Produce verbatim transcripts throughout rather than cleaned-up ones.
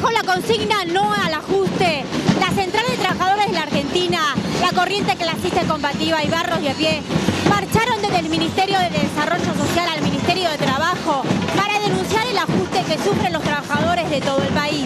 Bajo la consigna no al ajuste, la Central de Trabajadores de la Argentina, la Corriente Clasista y Combativa y Barros de a pie marcharon desde el Ministerio de Desarrollo Social al Ministerio de Trabajo para denunciar el ajuste que sufren los trabajadores de todo el país.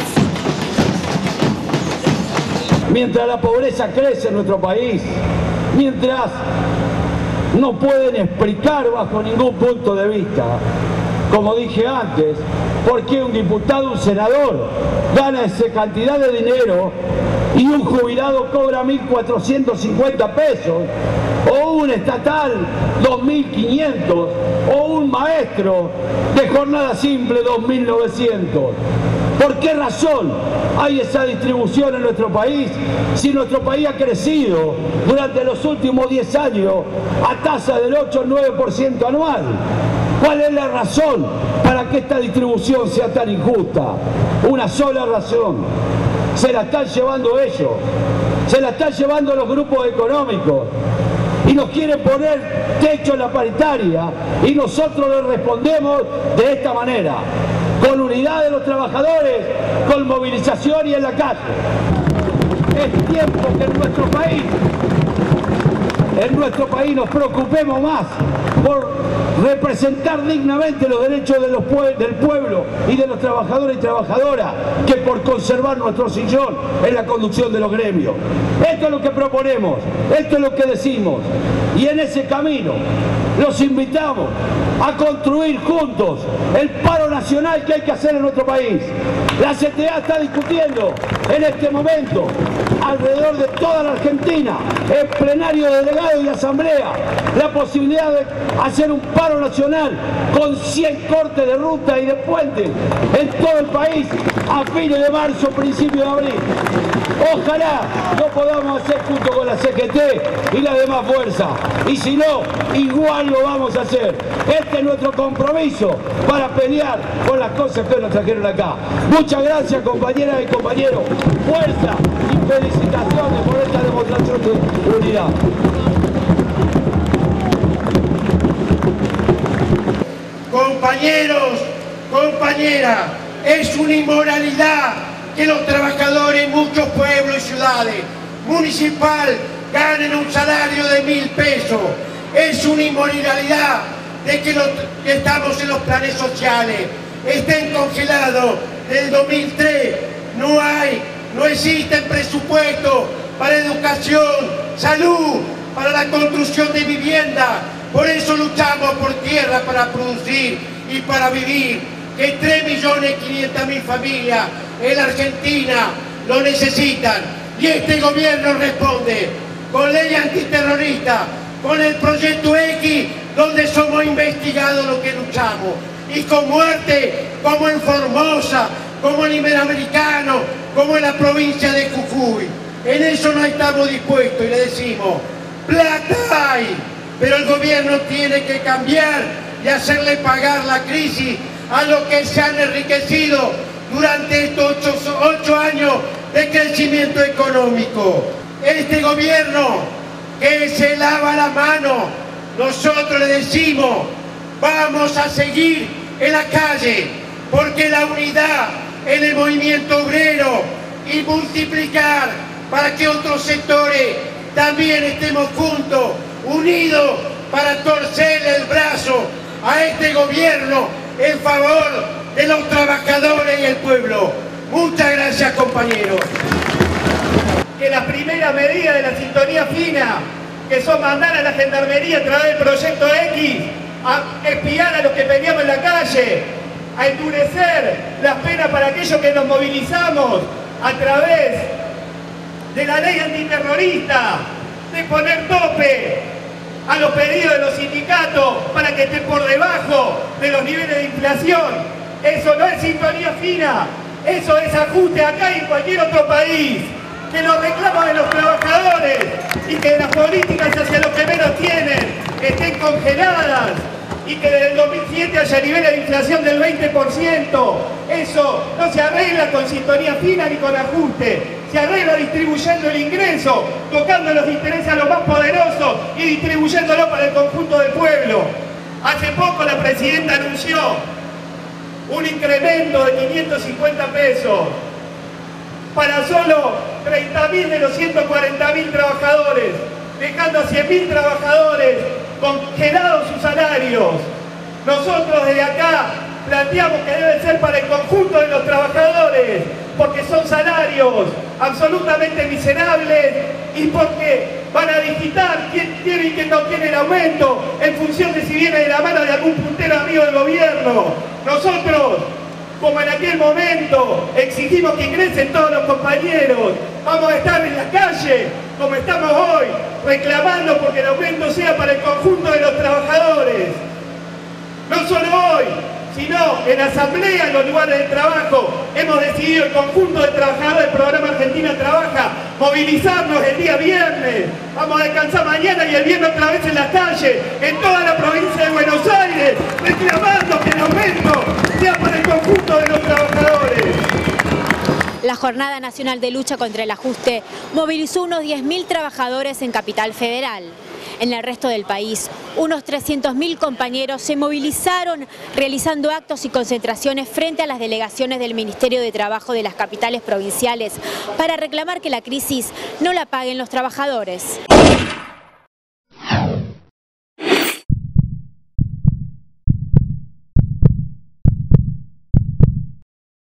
Mientras la pobreza crece en nuestro país, mientras no pueden explicar bajo ningún punto de vista, como dije antes, por qué un diputado, un senador, gana esa cantidad de dinero y un jubilado cobra mil cuatrocientos cincuenta pesos, o un estatal dos mil quinientos, o un maestro de jornada simple dos mil novecientos. ¿Por qué razón hay esa distribución en nuestro país si nuestro país ha crecido durante los últimos diez años a tasa del ocho al nueve por ciento anual? ¿Cuál es la razón para que esta distribución sea tan injusta? Una sola razón. Se la están llevando ellos, se la están llevando los grupos económicos y nos quieren poner techo en la paritaria y nosotros les respondemos de esta manera, con unidad de los trabajadores, con movilización y en la calle. Es tiempo que en nuestro país, en nuestro país nos preocupemos más por representar dignamente los derechos de los pue del pueblo y de los trabajadores y trabajadoras que por conservar nuestro sillón en la conducción de los gremios. Esto es lo que proponemos, esto es lo que decimos, y en ese camino los invitamos a construir juntos el paro nacional que hay que hacer en nuestro país. La C T A está discutiendo en este momento alrededor de toda la Argentina, en plenario de delegados y asamblea, la posibilidad de hacer un paro nacional con cien cortes de ruta y de puentes en todo el país a fines de marzo, principio de abril. Ojalá lo podamos hacer junto con la C G T y la demás fuerza, y si no, igual lo vamos a hacer. Este es nuestro compromiso para pelear por las cosas que nos trajeron acá. Muchas gracias, compañeras y compañeros. Fuerza y felicitaciones por esta demostración de unidad. Compañeros, compañeras, es una inmoralidad que los trabajadores en muchos pueblos y ciudades municipal ganen un salario de mil pesos. Es una inmoralidad de que, los, que estamos en los planes sociales estén congelados desde el dos mil tres. No hay, no existen presupuestos para educación, salud, para la construcción de vivienda. Por eso luchamos por tierra para producir y para vivir, que tres millones quinientas mil familias en la Argentina lo necesitan. Y este gobierno responde con ley antiterrorista, con el proyecto X, donde somos investigados lo que luchamos, y con muerte como en Formosa, como en Iberoamericano, como en la provincia de Jujuy. En eso no estamos dispuestos y le decimos, plata hay, pero el gobierno tiene que cambiar y hacerle pagar la crisis a los que se han enriquecido durante estos ocho, ocho años de crecimiento económico. Este gobierno que se lava la mano, nosotros le decimos, vamos a seguir en la calle, porque la unidad en el movimiento obrero y multiplicar para que otros sectores también estemos juntos, unidos, para torcerle el brazo a este gobierno en favor de los trabajadores y el pueblo. Muchas gracias, compañeros. Que la primera medida de la sintonía fina, que son mandar a la gendarmería a través del proyecto X, a espiar a los que peleamos en la calle, a endurecer las penas para aquellos que nos movilizamos a través de la ley antiterrorista, de poner tope a los pedidos de los sindicatos para que estén por debajo de los niveles de inflación. Eso no es sintonía fina, eso es ajuste acá y en cualquier otro país. Que los reclamos de los trabajadores y que las políticas hacia los que menos tienen estén congeladas y que desde el dos mil siete haya niveles de inflación del veinte por ciento. Eso no se arregla con sintonía fina ni con ajuste. Se arregla distribuyendo el ingreso, tocando los intereses a los más poderosos y distribuyéndolo para el conjunto del pueblo. Hace poco la presidenta anunció un incremento de quinientos cincuenta pesos para solo treinta mil de los ciento cuarenta mil trabajadores, dejando a cien mil trabajadores congelados sus salarios. Nosotros desde acá planteamos que debe ser para el conjunto de los trabajadores, porque son salarios absolutamente miserables y porque van a digitar quién tiene y quién no tiene el aumento en función de si viene de la mano de algún puntero amigo del gobierno. Nosotros, como en aquel momento exigimos que ingresen todos los compañeros, vamos a estar en la calle, como estamos hoy, reclamando porque el aumento sea para el conjunto de los trabajadores. No solo hoy, sino en asamblea, en los lugares de trabajo, hemos decidido el conjunto de trabajadores del programa Argentina Trabaja movilizarnos el día viernes. Vamos a descansar mañana y el viernes otra vez en la calle, en toda la provincia de Buenos Aires, reclamando que el aumento sea para el conjunto de los trabajadores. La Jornada Nacional de Lucha contra el Ajuste movilizó unos diez mil trabajadores en Capital Federal. En el resto del país, unos trescientos mil compañeros se movilizaron realizando actos y concentraciones frente a las delegaciones del Ministerio de Trabajo de las capitales provinciales para reclamar que la crisis no la paguen los trabajadores.